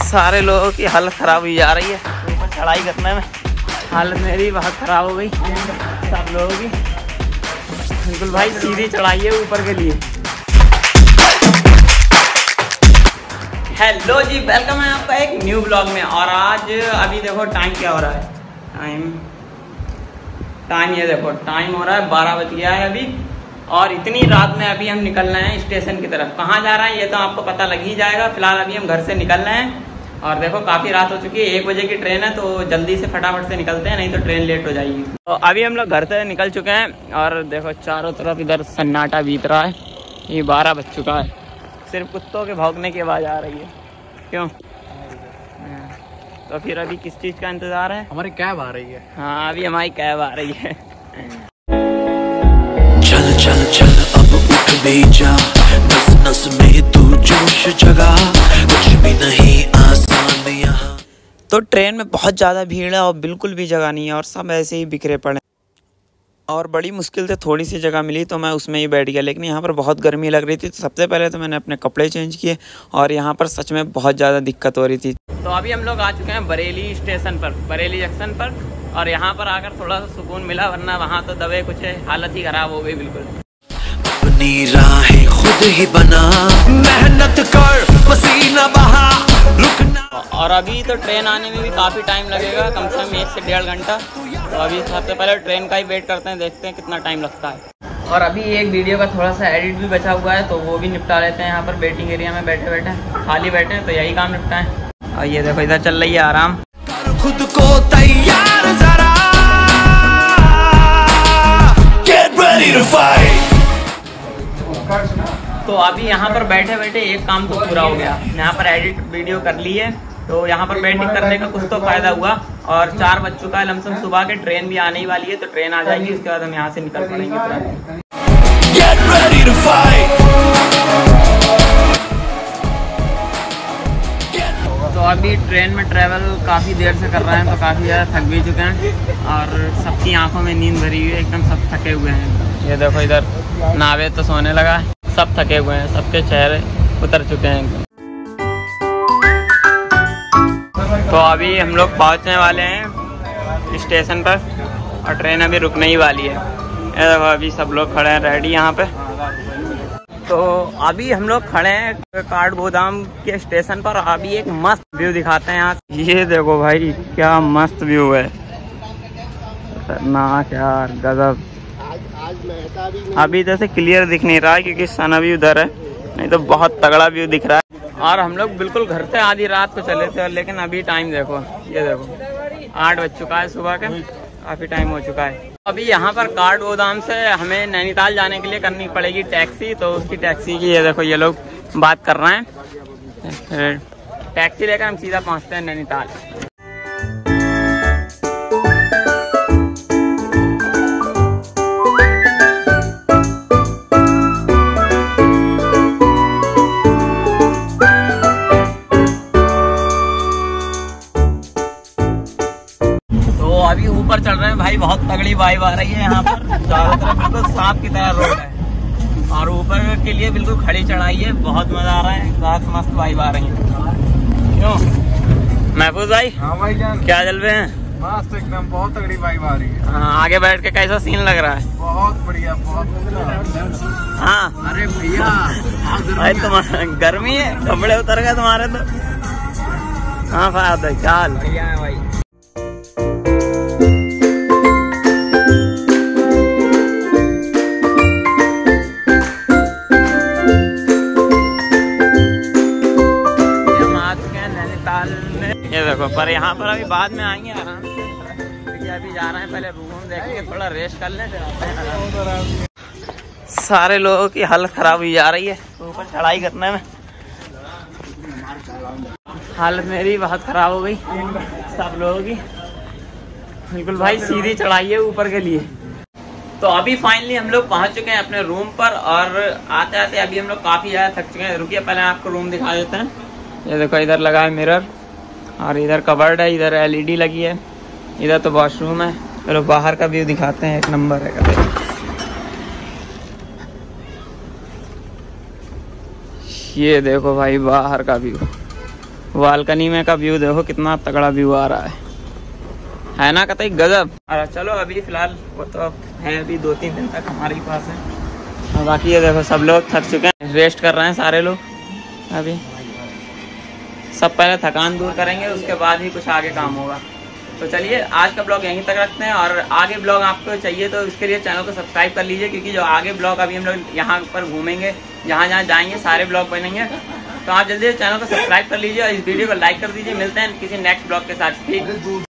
सारे लोगों की हालत ख़राब हुई जा रही है ऊपर चढ़ाई करने में। हालत मेरी बहुत ख़राब हो गई सब लोगों की। बिल्कुल भाई सीधी चढ़ाई है ऊपर के लिए। हेलो जी, वेलकम है आपका एक न्यू ब्लॉग में। और आज अभी देखो टाइम क्या हो रहा है। टाइम ये देखो, टाइम हो रहा है 12 बज गया है अभी। और इतनी रात में अभी हम निकल रहे हैं स्टेशन की तरफ। कहाँ जा रहे हैं ये तो आपको पता लग ही जाएगा। फिलहाल अभी हम घर से निकल रहे हैं और देखो काफ़ी रात हो चुकी है। 1 बजे की ट्रेन है तो जल्दी से फटाफट से निकलते हैं, नहीं तो ट्रेन लेट हो जाएगी। तो अभी हम लोग घर से निकल चुके हैं और देखो चारों तरफ इधर सन्नाटा बीत रहा है। ये 12 बज चुका है, सिर्फ कुत्तों के भौंकने की आवाज़ आ रही है। क्यों? तो फिर अभी किस चीज़ का इंतज़ार है? हमारी कैब आ रही है। हाँ, अभी हमारी कैब आ रही है। चल चल चल अब उठ भी जा, नस नस में तू जोश जगा, कुछ भी नहीं आसान यहाँ। तो ट्रेन में बहुत ज़्यादा भीड़ है और बिल्कुल भी जगह नहीं है और सब ऐसे ही बिखरे पड़े और बड़ी मुश्किल से थोड़ी सी जगह मिली तो मैं उसमें ही बैठ गया। लेकिन यहाँ पर बहुत गर्मी लग रही थी तो सबसे पहले तो मैंने अपने कपड़े चेंज किए और यहाँ पर सच में बहुत ज़्यादा दिक्कत हो रही थी। तो अभी हम लोग आ चुके हैं बरेली स्टेशन पर, बरेली जंक्शन पर। और यहाँ पर आकर थोड़ा सा सुकून मिला, वरना वहाँ तो दबे कुछ हालत ही ख़राब हो गई बिल्कुल। अपनी राहें खुद ही बना, मेहनत कर पसीना बहा, रुकना। और अभी तो ट्रेन आने में भी काफ़ी टाइम लगेगा, कम से कम 1 से 1.5 घंटा। तो अभी सबसे पहले ट्रेन का ही वेट करते हैं, देखते हैं कितना टाइम लगता है। और अभी एक वीडियो का थोड़ा सा एडिट भी बचा हुआ है तो वो भी निपटा लेते हैं। यहाँ पर वेटिंग एरिया में बैठे बैठे खाली बैठे हैं तो यही काम निपटाएं। और ये देखो इधर चल रही है आराम। खुद को तैयार जरा, get ready to fight। तो अभी यहाँ पर बैठे बैठे एक काम तो पूरा हो गया। यहाँ पर एडिट वीडियो कर ली है तो यहाँ पर वेटिंग करने का कुछ तो फायदा हुआ। और 4 बज चुका है लमसम सुबह के, ट्रेन भी आने ही वाली है तो ट्रेन आ जाएगी, उसके बाद हम यहाँ से निकल पड़ेंगे तुरंत। Get ready to fight। तो अभी ट्रेन में ट्रैवल काफ़ी देर से कर रहे हैं तो काफ़ी ज़्यादा थक भी चुके हैं और सबकी आंखों में नींद भरी हुई है, एकदम सब थके हुए हैं। ये देखो इधर नावे तो सोने लगा है, सब थके हुए हैं, सबके चेहरे उतर चुके हैं एकदम। तो अभी हम लोग पहुंचने वाले हैं स्टेशन पर और ट्रेन अभी रुकने ही वाली है। ये देखो अभी सब लोग खड़े हैं रेडी यहाँ पे। तो अभी हम लोग खड़े हैं काठगोदाम के स्टेशन पर। अभी एक मस्त व्यू दिखाते हैं यहाँ। ये देखो भाई क्या मस्त व्यू है, खतरनाक यार, गजब। अभी जैसे क्लियर दिख नहीं रहा है क्योंकि सन अभी उधर है, नहीं तो बहुत तगड़ा व्यू दिख रहा है। और हम लोग बिल्कुल घर से आधी रात को चले थे, लेकिन अभी टाइम देखो, ये देखो 8 बज चुका है सुबह का, काफ़ी टाइम हो चुका है। अभी यहाँ पर काठगोदाम से हमें नैनीताल जाने के लिए करनी पड़ेगी टैक्सी। तो उसकी टैक्सी की ये देखो ये लोग बात कर रहे हैं। टैक्सी लेकर हम सीधा पहुँचते हैं नैनीताल। अभी ऊपर चढ़ रहे हैं भाई, बहुत तगड़ी वाइब आ रही है यहाँ पर। चारों तरफ बिल्कुल सांप की तरह रोड है और ऊपर के लिए बिल्कुल खड़ी चढ़ाई है, बहुत मजा आ रहा है, बहुत मस्त वाइब आ रही है। क्यों महफूज भाई? हाँ भाई जान, क्या चल रहे हैं? मस्त एकदम, बहुत तगड़ी वाइब आ रही है। हाँ, आगे बैठ के कैसा सीन लग रहा है? बहुत बढ़िया, बहुत बढ़िया। हाँ अरे भैया भाई तुम्हारा गर्मी है, कपड़े उतर गए तुम्हारे तो। हाँ फायदा क्या हाल? बढ़िया है भाई। ये देखो, पर यहाँ पर अभी बाद में आएंगे आराम से, क्योंकि अभी जा रहे हैं पहले रूम देखेंगे, थोड़ा रेस्ट कर लें फिर आते हैं। सारे लोगों की हालत खराब हुई जा रही है ऊपर चढ़ाई करने में। हालत मेरी बहुत खराब हो गई सब लोगों की, बिल्कुल भाई सीधी चढ़ाई है ऊपर के लिए। तो अभी फाइनली हम लोग पहुंच चुके हैं अपने रूम पर और आते आते अभी हम लोग काफ़ी ज़्यादा थक चुके हैं। रुकिए पहले आपको रूम दिखा देते हैं। ये देखो इधर लगा है मिरर और इधर कबर्ड है, इधर LED लगी है, इधर तो वॉशरूम है। चलो बाहर का व्यू दिखाते हैं, एक नंबर है कभी। ये देखो भाई बाहर का व्यू, बालकनी में का व्यू देखो, कितना तगड़ा व्यू आ रहा है ना कतई गजब। अरे चलो अभी फिलहाल वो तो है, अभी 2-3 दिन तक हमारे ही पास है। और बाकी ये देखो सब लोग थक चुके हैं, रेस्ट कर रहे हैं सारे लोग। अभी सब पहले थकान दूर करेंगे, उसके बाद ही कुछ आगे काम होगा। तो चलिए आज का ब्लॉग यहीं तक रखते हैं, और आगे ब्लॉग आपको चाहिए तो इसके लिए चैनल को सब्सक्राइब कर लीजिए, क्योंकि जो आगे ब्लॉग अभी हम लोग यहाँ पर घूमेंगे, जहाँ जहाँ जाएंगे सारे ब्लॉग बनेंगे। तो आप जल्दी चैनल को सब्सक्राइब कर लीजिए और इस वीडियो को लाइक कर दीजिए। मिलते हैं किसी नेक्स्ट ब्लॉग के साथ, ठीक।